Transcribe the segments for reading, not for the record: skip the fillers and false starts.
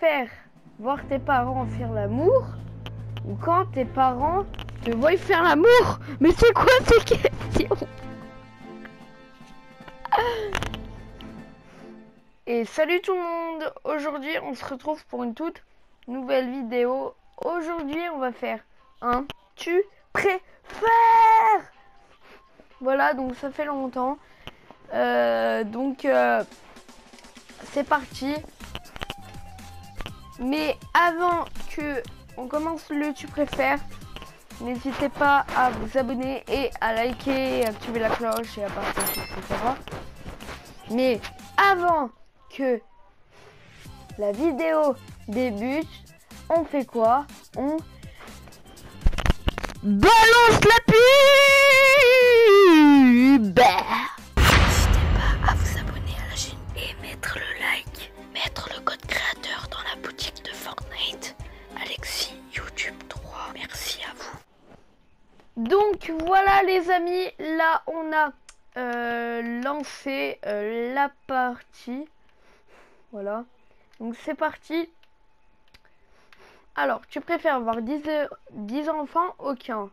préfères voir tes parents faire l'amour ou quand tes parents te voient faire l'amour? Mais c'est quoi ces questions? Et salut tout le monde. Aujourd'hui on se retrouve pour une toute nouvelle vidéo. Aujourd'hui on va faire un tu préfères. Voilà, donc ça fait longtemps. C'est parti. Mais avant que on commence le tu préfères, n'hésitez pas à vous abonner et à liker, à activer la cloche et à partager, etc. Mais avant que la vidéo débute, on fait quoi? On balance la pub. N'hésitez pas à vous abonner à la chaîne et mettre le like, mettre le code créateur dans la boutique de Fortnite. Alexis YouTube 3, merci à vous. Donc voilà les amis, là on a lancé la partie. Voilà, donc c'est parti. Alors, tu préfères avoir 10 enfants? Aucun.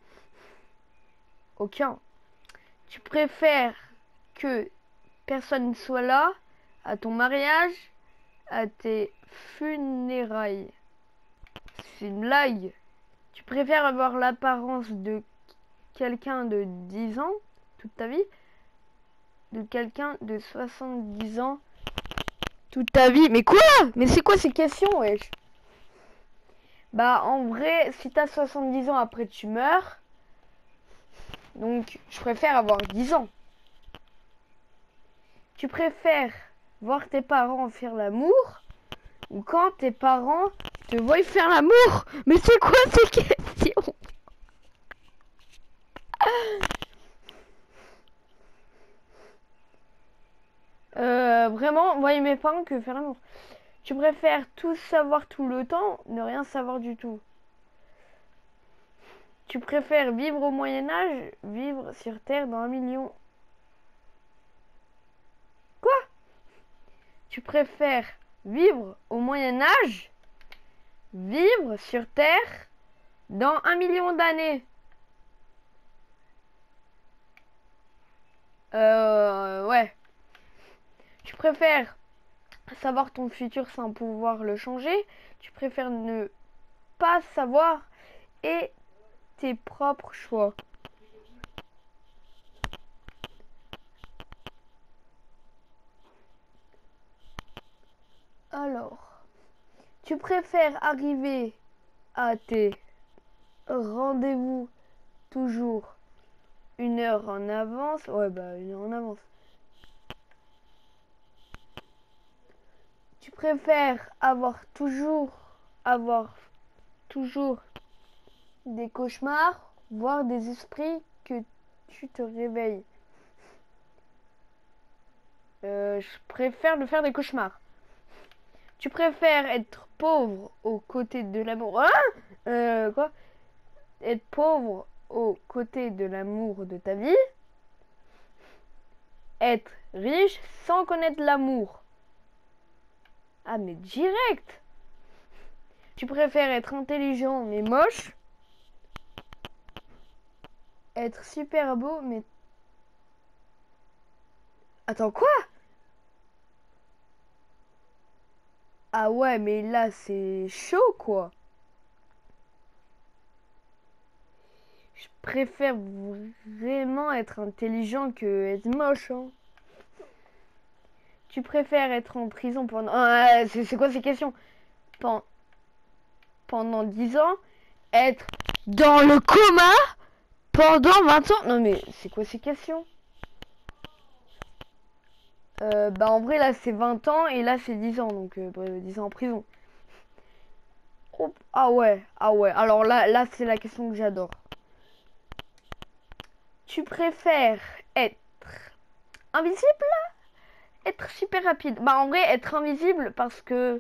Aucun. Tu préfères que personne soit là à ton mariage, à tes funérailles? C'est une blague. Tu préfères avoir l'apparence de quelqu'un de 10 ans toute ta vie, de quelqu'un de 70 ans toute ta vie? Mais quoi? Mais c'est quoi ces questions, wesh? Bah en vrai, si t'as 70 ans après tu meurs. Donc je préfère avoir 10 ans. Tu préfères voir tes parents faire l'amour ou quand tes parents te voient faire l'amour? Mais c'est quoi ces questions? Vraiment, voyez mes parents que faire l'amour. Tu préfères tout savoir tout le temps, ne rien savoir du tout? Tu préfères vivre au Moyen-Âge, vivre sur Terre dans 1 million? Quoi? Tu préfères vivre au Moyen-Âge, vivre sur Terre dans 1 million d'années? Ouais. Tu préfères savoir ton futur sans pouvoir le changer? Tu préfères ne pas savoir et tes propres choix? Alors, tu préfères arriver à tes rendez-vous toujours 1 heure en avance? Ouais, bah 1 heure en avance. Tu préfères avoir toujours des cauchemars, voir des esprits que tu te réveilles? Je préfère de faire des cauchemars. Tu préfères être pauvre aux côtés de l'amour? Quoi? Être pauvre aux côtés de l'amour de ta vie? Être riche sans connaître l'amour? Ah mais direct! Tu préfères être intelligent mais moche? Être super beau mais... Attends, quoi? Ah ouais, mais là c'est chaud quoi. Je préfère vraiment être intelligent que être moche, hein. Tu préfères être en prison pendant... c'est quoi ces questions? Pendant 10 ans? Être dans le coma pendant 20 ans? Non mais c'est quoi ces questions? Bah en vrai là c'est 20 ans et là c'est 10 ans. Donc 10 ans en prison. Oh, ah ouais. Alors là c'est la question que j'adore. Tu préfères être invisible? Être super rapide? Bah en vrai être invisible parce que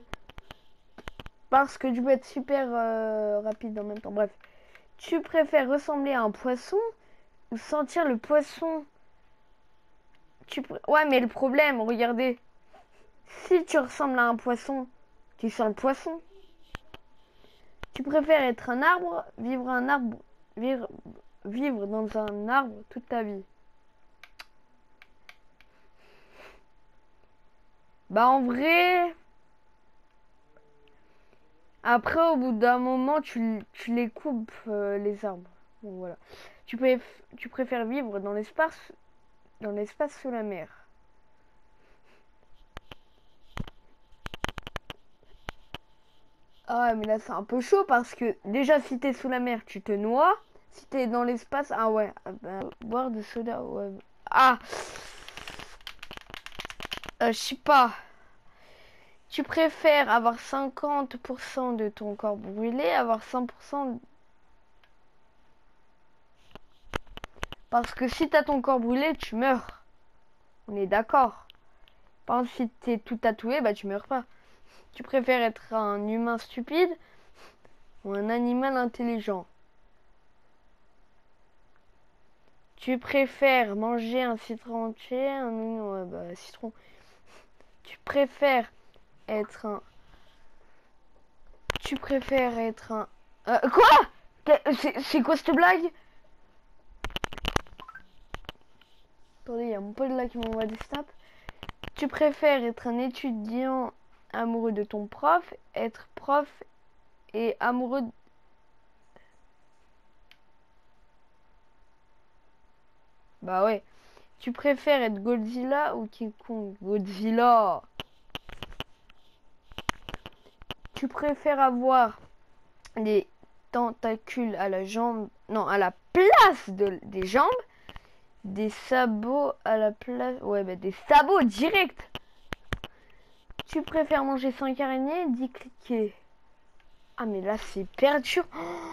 tu peux être super rapide en même temps. Bref. Tu préfères ressembler à un poisson ou sentir le poisson? Ouais mais le problème, regardez. Si tu ressembles à un poisson, Tu sens le poisson. Tu préfères être un arbre, vivre dans un arbre toute ta vie. Bah en vrai, après au bout d'un moment tu les coupes les arbres. Donc voilà. Tu préfères vivre dans l'espace sous la mer. Ah ouais, mais là c'est un peu chaud parce que déjà si t'es sous la mer tu te noies. Si t'es dans l'espace, ah ouais, boire de soda, ouais. Ah, je sais pas. Tu préfères avoir 50% de ton corps brûlé, avoir 100%. Parce que si t'as ton corps brûlé, tu meurs. On est d'accord. Par exemple, si t'es tout tatoué, bah tu meurs pas. Tu préfères être un humain stupide ou un animal intelligent? Tu préfères manger un citron entier, un oignon, ouais, bah, citron. Tu préfères être un... Tu préfères être un... quoi? C'est quoi cette blague? Attendez, il y a mon pote là qui m'envoie des snaps. Tu préfères être un étudiant amoureux de ton prof, être prof et amoureux de... Bah ouais. Tu préfères être Godzilla ou King Kong? Godzilla. Tu préfères avoir des tentacules à la jambe... Non, à la place des jambes. Des sabots à la place... Ouais, bah des sabots direct. Tu préfères manger 5 araignées, 10 cliquets. Ah, mais là, c'est hyper dur. Oh,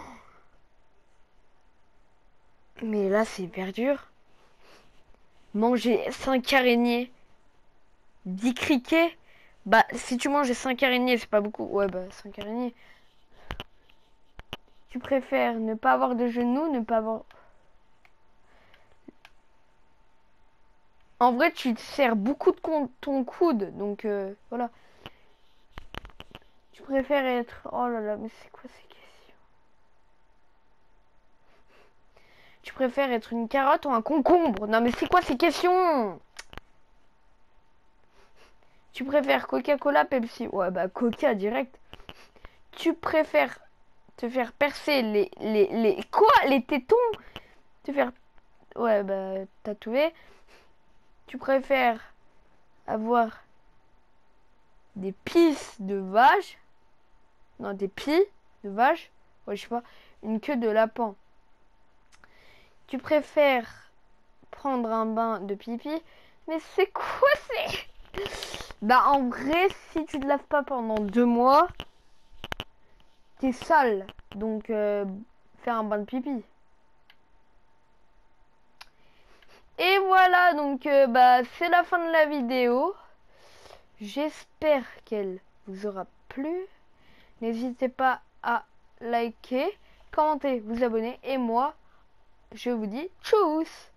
mais là, c'est hyper dur. Manger 5 araignées, 10 criquets. Bah, si tu manges 5 araignées, c'est pas beaucoup. Ouais, bah, 5 araignées. Tu préfères ne pas avoir de genoux, ne pas avoir... En vrai, tu te sers beaucoup de ton coude. Donc, voilà. Tu préfères être... Oh là là, mais c'est quoi ces questions? Tu préfères être une carotte ou un concombre? Non, mais c'est quoi ces questions? Tu préfères Coca-Cola, Pepsi? Ouais, bah, Coca direct. Tu préfères te faire percer quoi? Les tétons? Te faire... Ouais, bah, tatouer. Tu préfères avoir des pisses de vache? Non, des pieds de vache? Ouais, je sais pas. Une queue de lapin. Tu préfères prendre un bain de pipi? Mais c'est quoi c'est... Bah en vrai, si tu te laves pas pendant 2 mois, t'es sale. Donc faire un bain de pipi. Et voilà, donc bah c'est la fin de la vidéo. J'espère qu'elle vous aura plu. N'hésitez pas à liker, commenter, vous abonner. Et moi, je vous dis tchuss!